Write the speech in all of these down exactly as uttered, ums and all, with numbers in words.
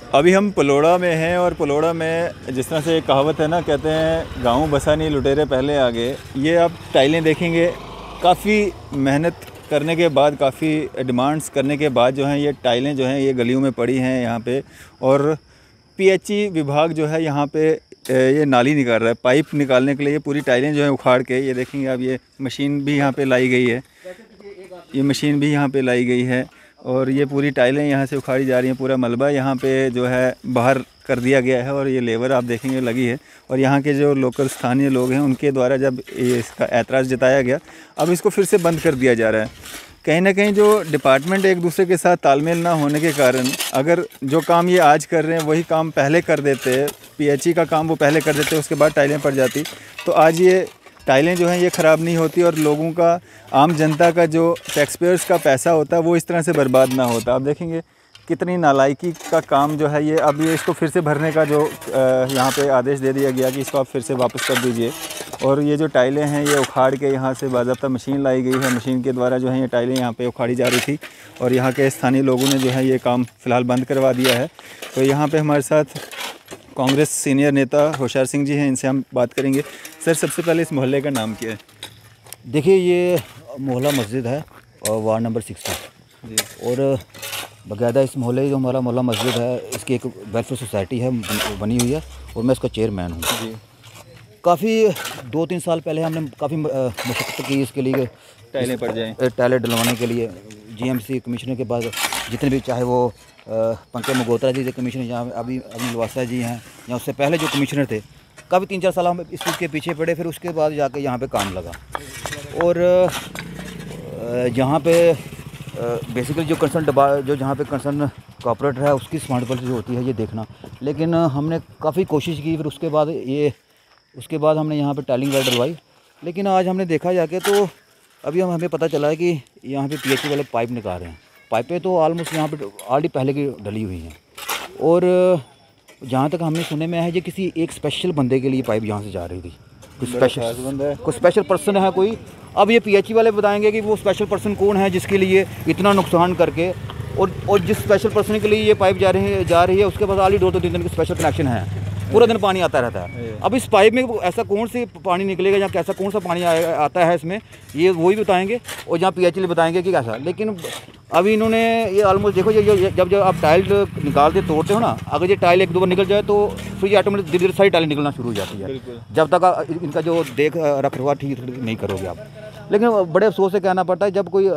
अभी हम पलोड़ा में हैं और पलोड़ा में जिस तरह से एक कहावत है ना, कहते हैं गाँव बसा नहीं लुटेरे पहले आ गए। ये आप टाइलें देखेंगे, काफ़ी मेहनत करने के बाद, काफ़ी डिमांड्स करने के बाद जो हैं ये टाइलें जो हैं ये गलियों में पड़ी हैं यहाँ पे। और पीएचई विभाग जो है यहाँ पे ये नाली निकाल रहा है, पाइप निकालने के लिए। ये पूरी टाइलें जो हैं उखाड़ के, ये देखेंगे आप, ये मशीन भी यहाँ पे लाई गई है, ये मशीन भी यहाँ पे लाई गई है और ये पूरी टाइलें यहाँ से उखाड़ी जा रही हैं। पूरा मलबा यहाँ पे जो है बाहर कर दिया गया है और ये लेबर आप देखेंगे लगी है। और यहाँ के जो लोकल स्थानीय लोग हैं उनके द्वारा जब ये इसका ऐतराज़ जताया गया, अब इसको फिर से बंद कर दिया जा रहा है। कहीं ना कहीं जो डिपार्टमेंट एक दूसरे के साथ तालमेल ना होने के कारण, अगर जो काम ये आज कर रहे हैं वही काम पहले कर देते, पीएचई का काम वो पहले कर देते, उसके बाद टाइलें पड़ जाती, तो आज ये टाइलें जो हैं ये ख़राब नहीं होती और लोगों का, आम जनता का जो टैक्स पेयर्स का पैसा होता है वो इस तरह से बर्बाद ना होता। आप देखेंगे कितनी नालायकी का काम जो है ये। अब ये इसको फिर से भरने का जो यहाँ पे आदेश दे दिया गया कि इसको आप फिर से वापस कर दीजिए। और ये जो टाइलें हैं ये उखाड़ के यहाँ से बाज़ाब्ता मशीन लाई गई है, मशीन के द्वारा जो है ये टाइलें यहाँ पे उखाड़ी जा रही थी और यहाँ के स्थानीय लोगों ने जो है ये काम फ़िलहाल बंद करवा दिया है। तो यहाँ पे हमारे साथ कांग्रेस सीनियर नेता होशियार सिंह जी हैं, इनसे हम बात करेंगे। सर, सबसे पहले इस मोहल्ले का नाम क्या है? देखिए, ये मोहल्ला मस्जिद है और वार्ड नंबर सिक्स है जी। और बाकायदा इस मोहल्ले जो हमारा मोहल्ला मस्जिद है, इसकी एक वेलफेयर सोसाइटी है बनी हुई है और मैं इसका चेयरमैन हूँ जी। काफ़ी दो तीन साल पहले हमने काफ़ी मशक्क़त की इसके लिए, टाइलें पड़ जाएँ, टाइलें डलवाने के लिए। जीएमसी कमिश्नर के पास जितने भी, चाहे वो पंकज मगोत्रा जी थे कमिश्नर, जहाँ अभी अभी लवासा जी हैं, या उससे पहले जो कमिश्नर थे, काफ़ी तीन चार साल हम इस चीज़ के पीछे पड़े। फिर उसके बाद जाके यहाँ पे काम लगा और यहाँ पे बेसिकली जो कंसर्न जो जहाँ पे कंसर्न कॉर्पोरेटर है उसकी रिस्पॉन्सिबिलिटी जो होती है ये देखना। लेकिन हमने काफ़ी कोशिश की, फिर उसके बाद ये उसके बाद हमने यहाँ पे टाइलिंग वायर डलवाई। लेकिन आज हमने देखा जाके तो अभी हम हमें पता चला है कि यहाँ पे पीएचई वाले पाइप निकाल रहे हैं। पाइपें तो ऑलमोस्ट यहाँ पे ऑलरेडी पहले की डली हुई हैं और जहाँ तक हमने सुने में है ये किसी एक स्पेशल बंदे के लिए पाइप यहाँ से जा रही थी। कोई स्पेशल बंदा है, कोई स्पेशल पर्सन है कोई। अब ये पीएचई वाले बताएंगे कि वो स्पेशल पर्सन कौन है जिसके लिए इतना नुकसान करके, और और जिस स्पेशल पर्सन के लिए ये पाइप जा रही है जा रही है उसके पास ऑलरेडी दो दो तीन दिन के स्पेशल कनेक्शन है, पूरा दिन पानी आता रहता है। अब इस पाइप में ऐसा कौन से पानी निकलेगा या कैसा कौन सा पानी आता है इसमें, ये वही बताएंगे और जहाँ पीएचई बताएंगे कि कैसा। लेकिन अभी इन्होंने ये ऑलमोस्ट देखो, ये जब जब आप टाइल निकालते तोड़ते हो ना, अगर ये टाइल एक दो बार निकल जाए तो फिर ये ऑटोमेटिक धीरे धीरे सारी टाइलें निकलना शुरू हो जाती है, जब तक इनका जो देख रख रखाव ठीक नहीं करोगे आप। लेकिन बड़े अफसोस से कहना पड़ता है, जब कोई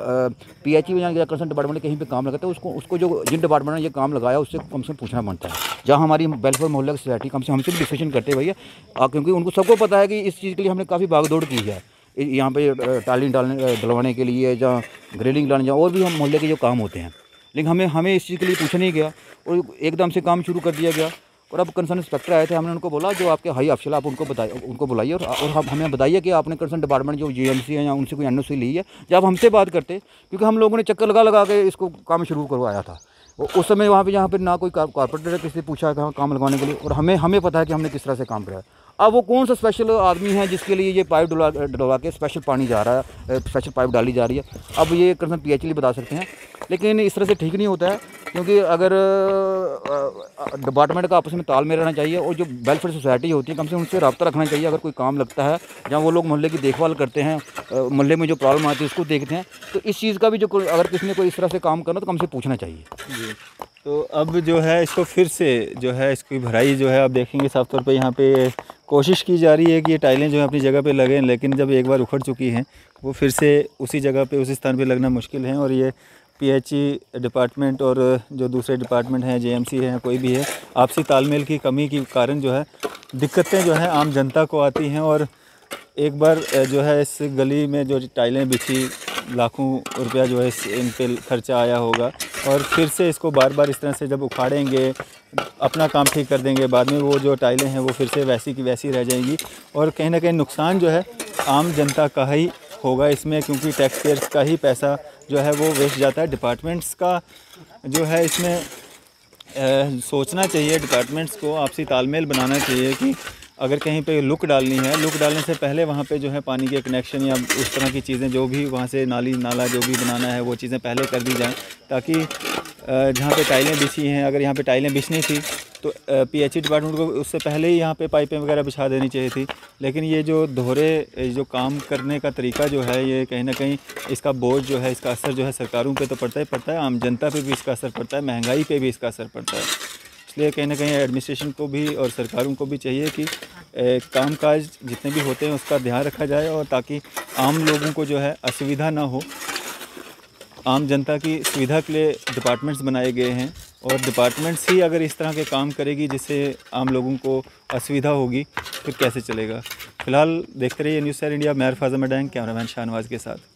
पीएचई या कंसर्न डिपार्टमेंट कहीं पे काम लगाता है, उसको उसको जो जिन डिपार्टमेंट ने ये काम लगाया उससे कम से कम पूछना बनता है। जहाँ हमारी वेलफेयर मोहल्ला की सोसाइटी कम से हमसे भी डिस्कशन करते भैया, क्योंकि उनको सबको पता है कि इस चीज़ के लिए हमने काफ़ी भागदौड़ की है यहाँ पे टाइलिंग डालने डलवाने के लिए, जहाँ ग्रिलिंग डालने, जहाँ और भी हम मोहल्ले के जो काम होते हैं। लेकिन हमें हमें इस चीज़ के लिए पूछा नहीं गया और एकदम से काम शुरू कर दिया गया। और अब कंसर्न इंस्पेक्टर आए थे, हमने उनको बोला जो आपके हाई अफसर आप उनको बताइए, उनको बुलाइए और, और हम हमें बताइए कि आपने कंसर्न डिपार्टमेंट जो जीएमसी है या उनसे कोई एनओसी ली है, जब हमसे बात करते, क्योंकि हम लोगों ने चक्कर लगा लगा के इसको काम शुरू करवाया था। उस समय वहाँ पे जहाँ पे ना कोई कॉर्पोरेटर किसी से पूछा कहाँ काम लगवाने के लिए, और हमें हमें पता है कि हमने किस तरह से काम कराया। अब वो कौन सा स्पेशल आदमी है जिसके लिए ये पाइप डलवा डलवा के स्पेशल पानी जा रहा है, स्पेशल पाइप डाली जा रही है, अब ये कंसर्न पीएचई बता सकते हैं। लेकिन इस तरह से ठीक नहीं होता है, क्योंकि अगर डिपार्टमेंट का आपस में तालमेल रहना चाहिए और जो वेलफेयर सोसाइटी होती है कम से कम उनसे रब्ता रखना चाहिए। अगर कोई काम लगता है जहाँ वो लोग मोहल्ले की देखभाल करते हैं, मोहल्ले में जो प्रॉब्लम आती है उसको देखते हैं, तो इस चीज़ का भी जो अगर किसी ने कोई इस तरह से काम करना तो कम से पूछना चाहिए जी। तो अब जो है इसको फिर से जो है इसकी भराई जो है आप देखेंगे साफ तौर पे यहाँ पे कोशिश की जा रही है कि ये टाइलें जो है अपनी जगह पे लगें, लेकिन जब एक बार उखड़ चुकी हैं वो फिर से उसी जगह पे उसी स्थान पे लगना मुश्किल है। और ये पीएचई डिपार्टमेंट और जो दूसरे डिपार्टमेंट हैं, जेएमसी हैं, कोई भी है, आपसी तालमेल की कमी के कारण जो है दिक्कतें जो है आम जनता को आती हैं। और एक बार जो है इस गली में जो टाइलें बिछी, लाखों रुपया जो है इन पे खर्चा आया होगा, और फिर से इसको बार बार इस तरह से जब उखाड़ेंगे, अपना काम ठीक कर देंगे, बाद में वो जो टाइलें हैं वो फिर से वैसी की वैसी रह जाएंगी। और कहीं ना कहीं नुकसान जो है आम जनता का ही होगा इसमें, क्योंकि टैक्स पेयर्स का ही पैसा जो है वो वेस्ट जाता है। डिपार्टमेंट्स का जो है इसमें ए, सोचना चाहिए, डिपार्टमेंट्स को आपसी तालमेल बनाना चाहिए कि अगर कहीं पे लुक डालनी है, लुक डालने से पहले वहाँ पे जो है पानी के कनेक्शन या उस तरह की चीज़ें जो भी वहाँ से नाली नाला जो भी बनाना है वो चीज़ें पहले कर दी जाएं, ताकि जहाँ पे टाइलें बिछी हैं, अगर यहाँ पे टाइलें बिछनी थी तो पीएचई डिपार्टमेंट को उससे पहले ही यहाँ पे पाइपें वगैरह बिछा देनी चाहिए थी। लेकिन ये जो दोहरे जो काम करने का तरीका जो है, ये कहीं ना कहीं इसका बोझ जो है, इसका असर जो है सरकारों पे तो पड़ता ही पड़ता है, आम जनता पे भी इसका असर पड़ता है, महंगाई पे भी इसका असर पड़ता है। इसलिए कहीं ना कहीं एडमिनिस्ट्रेशन को भी और सरकारों को भी चाहिए कि काम काज जितने भी होते हैं उसका ध्यान रखा जाए, और ताकि आम लोगों को जो है असुविधा ना हो। आम जनता की सुविधा के लिए डिपार्टमेंट्स बनाए गए हैं, और डिपार्टमेंट्स ही अगर इस तरह के काम करेगी जिससे आम लोगों को असुविधा होगी, फिर कैसे चलेगा। फ़िलहाल देखते रहिए न्यूज़ सेवन इंडिया। मैं अरफाज़ अहमद, कैमरामैन शाहनवाज के साथ।